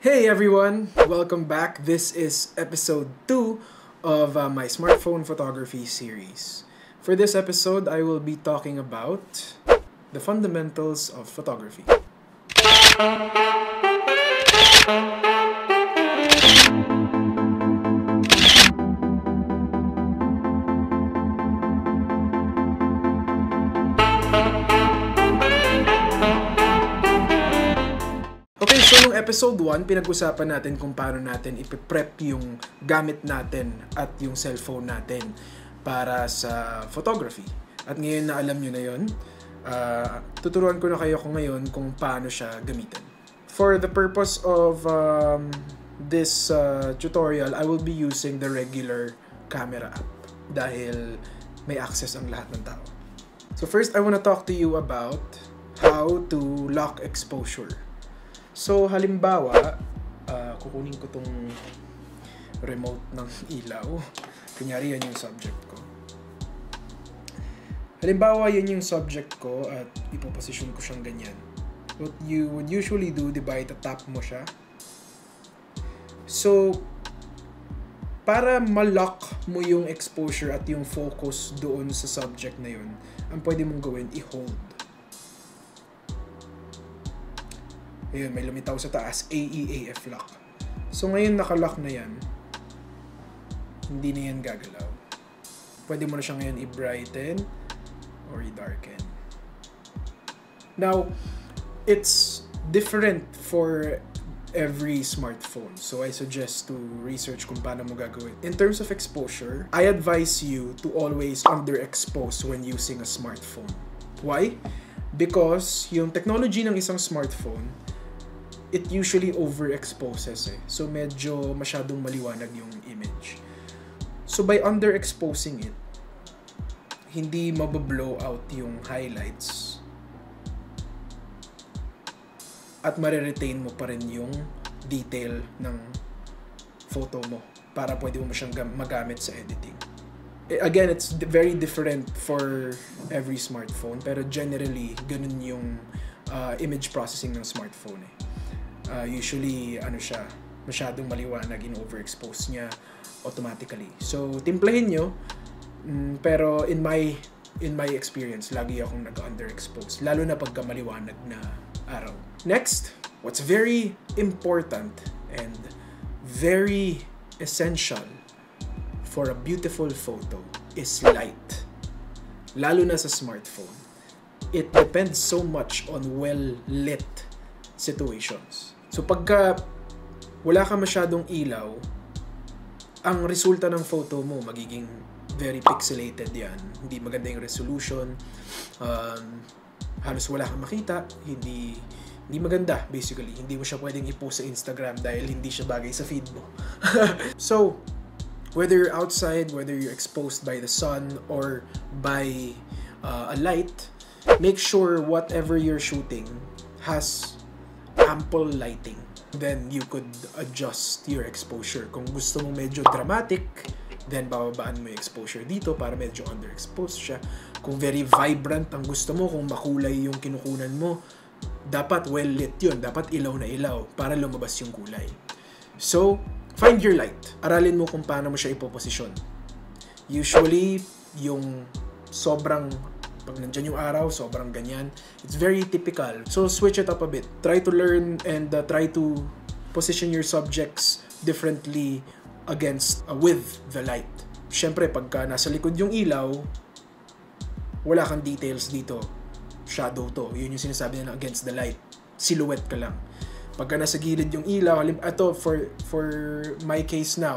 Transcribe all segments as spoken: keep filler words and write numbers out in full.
Hey everyone! Welcome back. This is episode two of uh, my smartphone photography series. For this episode, I will be talking about the fundamentals of photography. Okay, so nung episode one, pinag-usapan natin kung paano natin ipiprep yung gamit natin at yung cellphone natin para sa photography. At ngayon na alam nyo na yun, uh, tuturuan ko na kayo kung ngayon kung paano siya gamitin. For the purpose of um, this uh, tutorial, I will be using the regular camera app dahil may access ang lahat ng tao. So first, I want to talk to you about how to lock exposure. So, halimbawa, uh, kukunin ko tong remote ng ilaw. Kunyari, yan yung subject ko. Halimbawa, yan yung subject ko at ipoposition ko siyang ganyan. What you would usually do, diba, itatap mo siya. So, para ma-lock mo yung exposure at yung focus doon sa subject na yun, ang pwede mong gawin, i-hold. Ayun, may lumitaw sa taas, A E A F lock. So ngayon naka-lock na yan, hindi na yan gagalaw. Pwede mo na siya ngayon i-brighten or i-darken. Now, it's different for every smartphone. So I suggest to research kung paano mo gagawin. In terms of exposure, I advise you to always underexpose when using a smartphone. Why? Because yung technology ng isang smartphone, it usually overexposes eh. So medyo masyadong maliwanag yung image. So by underexposing it, hindi mabablow out yung highlights. At mariretain mo pa rin yung detail ng photo mo para pwede mo siyang magamit sa editing. Again, it's very different for every smartphone, pero generally, ganun yung uh, image processing ng smartphone eh. Uh, usually, ano siya, masyadong maliwanag, in-overexpose niya automatically. So, timplahin nyo, mm, pero in my in my experience, lagi akong nag-underexpose, lalo na pagka maliwanag na araw. Next, what's very important and very essential for a beautiful photo is light. Lalo na sa smartphone. It depends so much on well-lit situations. So pagka wala ka masyadong ilaw, ang resulta ng photo mo magiging very pixelated yan. Hindi maganda yung resolution. Um, halos wala kang makita. Hindi hindi maganda basically. Hindi mo siya pwedeng i-post sa Instagram dahil hindi siya bagay sa feed mo. So, whether you're outside, whether you're exposed by the sun or by uh, a light, make sure whatever you're shooting has ample lighting. Then you could adjust your exposure. Kung gusto mo medyo dramatic, then bababaan mo yung exposure dito para medyo underexposed siya. Kung very vibrant ang gusto mo, kung makulay yung kinukunan mo, dapat well lit yun. Dapat ilaw na ilaw para lumabas yung kulay. So, find your light. Aralin mo kung paano mo siya ipoposisyon. Usually, yung sobrang pag nandyan yung araw, sobrang ganyan. It's very typical. So, switch it up a bit. Try to learn and uh, try to position your subjects differently against, uh, with the light. Siyempre, pagka nasa likod yung ilaw, wala kang details dito. Shadow to. Yun yung sinasabi nila against the light. Silhouette ka lang. Pagka nasa gilid yung ilaw, ito, for, for my case now,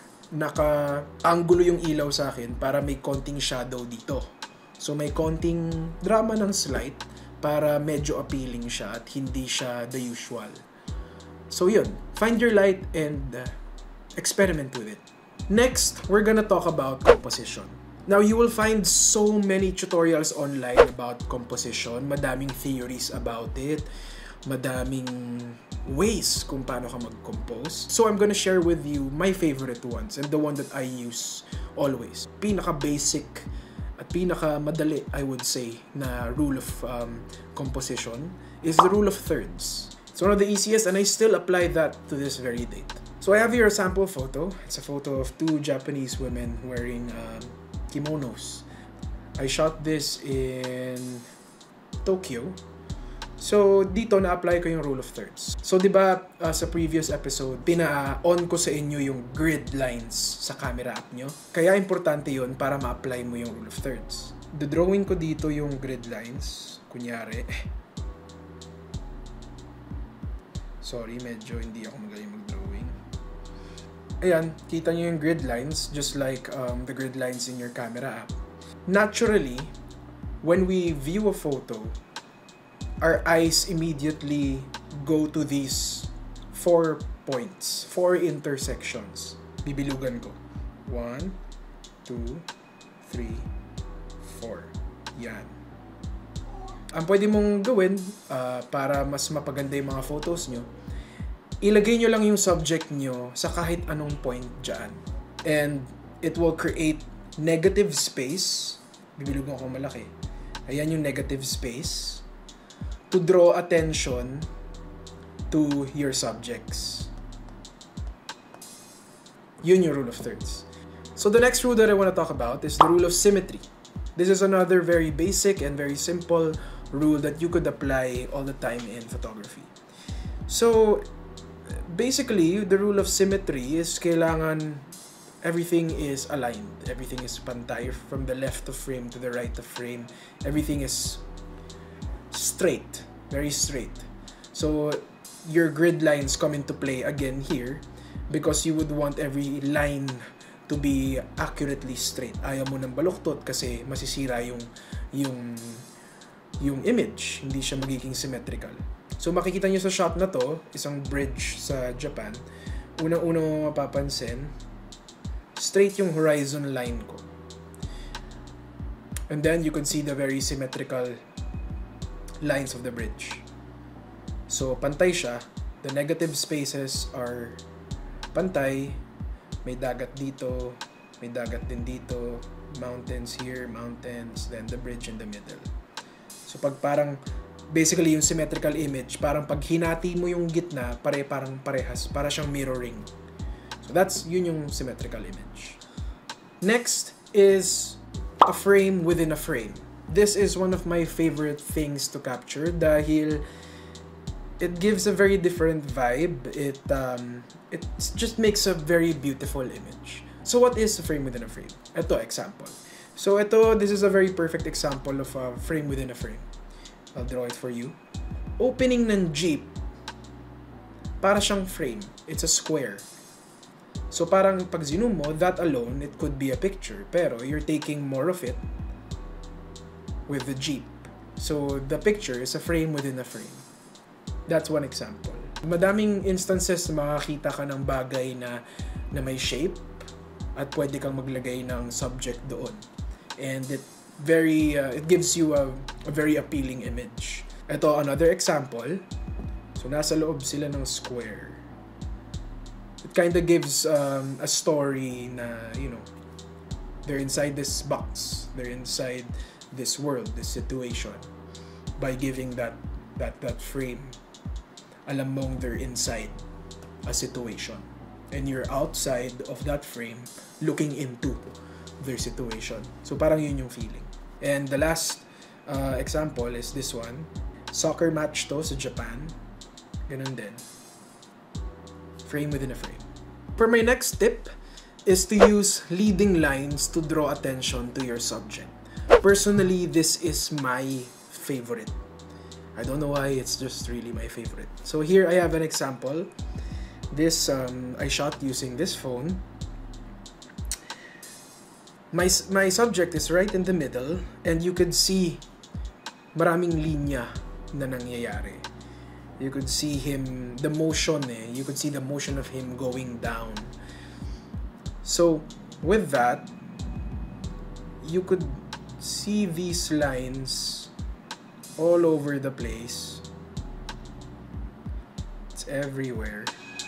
naka-angulo yung ilaw sa akin para may konting shadow dito. So may konting drama ng slight para medyo appealing siya at hindi siya the usual. So yun, find your light and uh, experiment with it. Next, we're gonna talk about composition. Now, you will find so many tutorials online about composition. Madaming theories about it. Madaming ways kung paano ka mag-compose. So I'm gonna share with you my favorite ones and the one that I use always. Pinaka-basic at pinaka-madali, I would say, na rule of um, composition is the rule of thirds. It's one of the easiest, and I still apply that to this very date. So I have here a sample photo. It's a photo of two Japanese women wearing um, kimonos. I shot this in Tokyo. So, dito na-apply ko yung rule of thirds. So, di ba uh, sa previous episode, pina-on ko sa inyo yung grid lines sa camera app nyo? Kaya importante yun para ma-apply mo yung rule of thirds. The-drawing ko dito yung grid lines. Kunyari, sorry, medyo hindi ako magaling mag-drawing. Ayan, kita nyo yung grid lines, just like um, the grid lines in your camera app. Naturally, when we view a photo, our eyes immediately go to these four points, four intersections. Bibilugan ko. One, two, three, four. Yan. Ang pwede mong gawin uh, para mas mapaganda yung mga photos nyo, ilagay nyo lang yung subject nyo sa kahit anong point dyan. And it will create negative space. Bibilugan ko malaki. Ayan yung negative space to draw attention to your subjects. Yun yung rule of thirds. So the next rule that I want to talk about is the rule of symmetry. This is another very basic and very simple rule that you could apply all the time in photography. So basically, the rule of symmetry is kailangan everything is aligned. Everything is pantay from the left of frame to the right of frame. Everything is straight, very straight. So your grid lines come into play again here because you would want every line to be accurately straight. Ayaw mo ng baluktot kasi masisira yung yung yung image, hindi siya magiging symmetrical. So makikita niyo sa shot na to, isang bridge sa Japan. Unang-una mo mapapansin, straight yung horizon line ko. And then you can see the very symmetrical lines of the bridge. So, pantay siya. The negative spaces are pantay. May dagat dito. May dagat din dito. Mountains here, mountains. Then the bridge in the middle. So, pag parang, basically yung symmetrical image, parang pag hinati mo yung gitna, pare parang parehas. Para siyang mirroring. So, that's, yun yung symmetrical image. Next is a frame within a frame. This is one of my favorite things to capture dahil it gives a very different vibe. It um, it just makes a very beautiful image. So what is a frame within a frame? Ito, example. So ito, this is a very perfect example of a frame within a frame. I'll draw it for you. Opening ng jeep, para siyang frame. It's a square. So parang pag zoom mo, that alone, it could be a picture. Pero you're taking more of it with the jeep. So the picture is a frame within a frame. That's one example. Madaming instances na makakita ka ng bagay na, na may shape at pwede kang maglagay ng subject doon. And it very uh, it gives you a, a very appealing image. Ito, another example. So nasa loob sila ng square. It kind of gives um, a story na, you know, they're inside this box. They're inside this world, this situation, by giving that that that frame. Alam mong they're inside a situation, and you're outside of that frame, looking into their situation. So parang yun yung feeling. And the last uh, example is this one. Soccer match to sa Japan. Ganun din. Frame within a frame. For my next tip is to use leading lines to draw attention to your subject. Personally, this is my favorite. I don't know why, it's just really my favorite. So here I have an example. This um, I shot using this phone. My, my subject is right in the middle, and you could see maraming linya na nangyayari. You could see him, the motion eh. You could see the motion of him going down. So with that, you could see these lines all over the place. It's everywhere.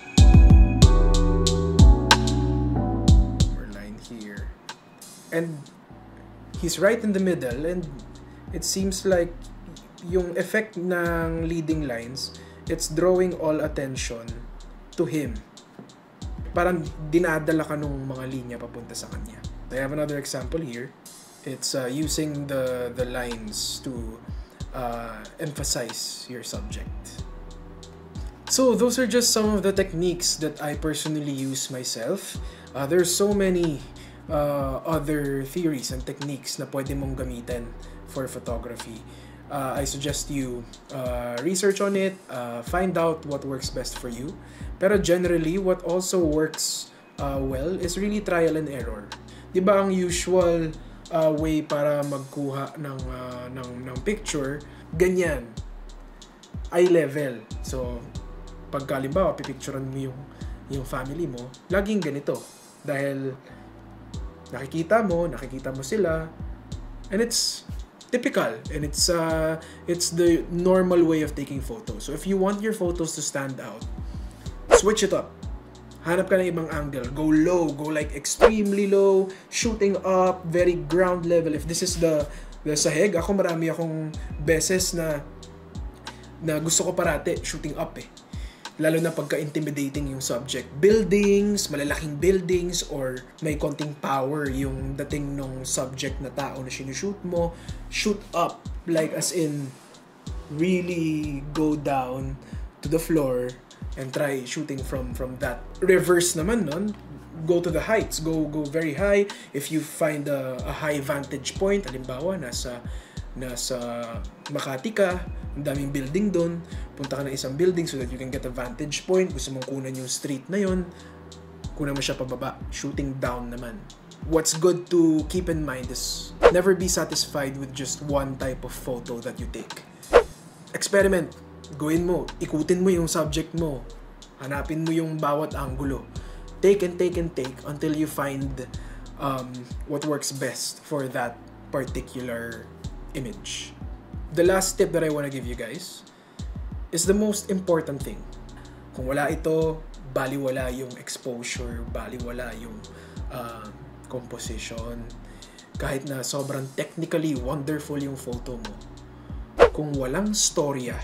More line here. And he's right in the middle, and it seems like yung effect ng leading lines it's drawing all attention to him. Parang dinadala ka nung mga linya papunta sa kanya. I have another example here. It's uh, using the the lines to uh, emphasize your subject. So those are just some of the techniques that I personally use myself. Uh, there's so many uh, other theories and techniques na pwede mong gamitin for photography. Uh, I suggest you uh, research on it, uh, find out what works best for you. Pero generally, what also works uh, well is really trial and error. Di ba ang usual uh, way para magkuha ng, uh, ng, ng picture, ganyan, eye level. So, pagka halimbawa, pipicturean mo yung, yung family mo, laging ganito. Dahil nakikita mo, nakikita mo sila, and it's typical, and it's uh, it's the normal way of taking photos. So if you want your photos to stand out, switch it up. Hanap ka ng ibang angle. Go low, go like extremely low, shooting up, very ground level. If this is the the sahig, ako marami akong beses na na gusto ko parate shooting up eh. Lalo na pagka-intimidating yung subject. Buildings, malalaking buildings, or may konting power yung dating nung subject na tao na sinushoot mo. Shoot up, like as in, really go down to the floor and try shooting from from that. Reverse naman nun, go to the heights, go go very high. If you find a, a high vantage point, halimbawa, nasa, nasa Makati ka, ang daming building doon, punta ka ng isang building so that you can get a vantage point. Gusto mong kunan yung street na yun, kunan mo siya pababa, shooting down naman. What's good to keep in mind is never be satisfied with just one type of photo that you take. Experiment, gawin mo, ikutin mo yung subject mo, hanapin mo yung bawat anggulo. Take and take and take until you find um, what works best for that particular image. The last tip that I want to give you guys is the most important thing. Kung wala ito, baliwala yung exposure, baliwala yung uh, composition. Kahit na sobrang technically wonderful yung photo mo, kung walang storya,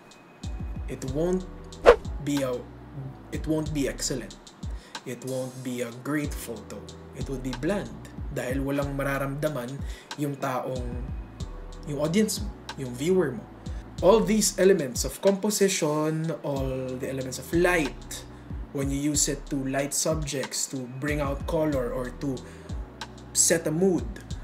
it won't be a, it won't be excellent. It won't be a great photo. It would be bland dahil walang mararamdaman yung taong, yung audience mo, yung viewer mo. All these elements of composition, all the elements of light, when you use it to light subjects, to bring out color, or to set a mood,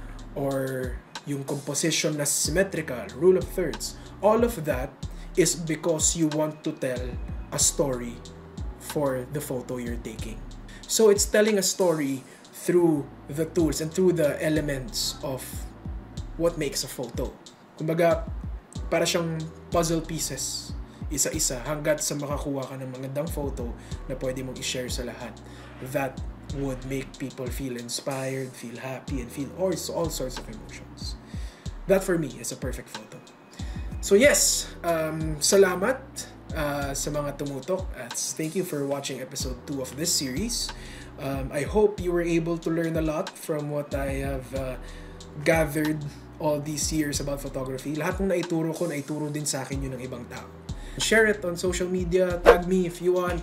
or yung composition na symmetrical, rule of thirds, all of that is because you want to tell a story for the photo you're taking. So it's telling a story through the tools and through the elements of what makes a photo. Kumbaga, para siyang puzzle pieces, isa-isa, hanggat sa makakuha ka ng magandang photo na pwede mong i-share sa lahat. That would make people feel inspired, feel happy, and feel all, all sorts of emotions. That for me is a perfect photo. So yes, um, salamat uh, sa mga tumutok. At thank you for watching episode two of this series. Um, I hope you were able to learn a lot from what I have uh, gathered all these years about photography. Lahat ng naituro ko, naituro din sa akin yun ng ibang tao. Share it on social media, tag me if you want.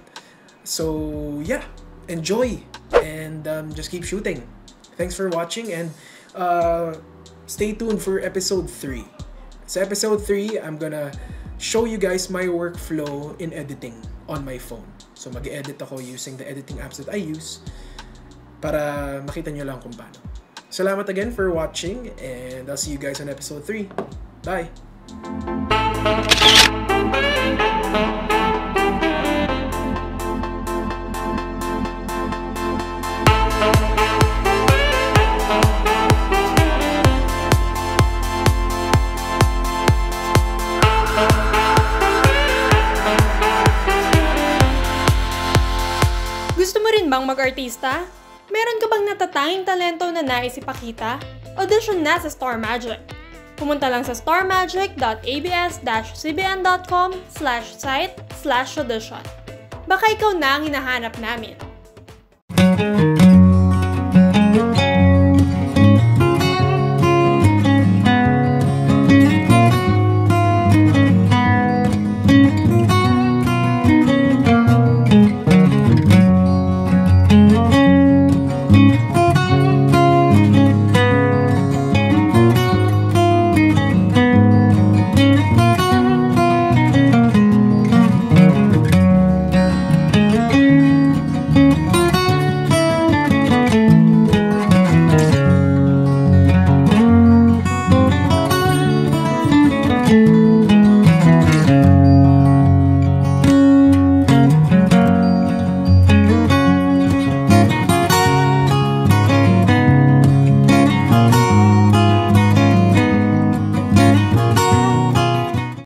So yeah, enjoy and um, just keep shooting. Thanks for watching, and uh, stay tuned for episode three. Sa episode three, I'm gonna show you guys my workflow in editing on my phone. So mag-edit ako using the editing apps that I use para makita nyo lang kung paano. Salamat again for watching, and I'll see you guys on episode three. Bye! Gusto mo rin bang mag-artista? Meron ka bang natatanging talento na nais ipakita? Audition na sa Star Magic. Pumunta lang sa starmagic dot a b s dash c b n dot com slash site slash audition. Baka ikaw na ang hinahanap namin.